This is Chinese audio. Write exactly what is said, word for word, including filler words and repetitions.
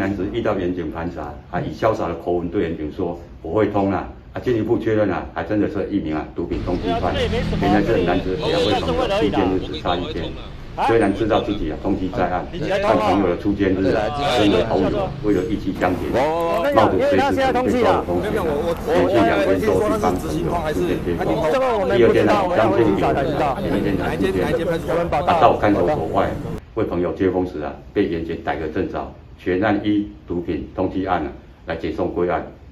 男子遇到员警盘查，啊，以潇洒的口吻对员警说：“我会通啦。”啊，进一步确认啊，还真的是一名啊毒品通缉犯。原来这男子两位朋友出监日只差一天。 虽然知道自己啊通缉在案，但朋友的出监日啊，身为好友，为了义气相挺，冒着随时可能被抓的风险，连续两天都去帮朋友出监贴封。第二天啊，当天有人啊，前一天才出监，他到看守所外为朋友接风时啊，被员警逮个正着，全案依毒品通缉案啊来解送归案。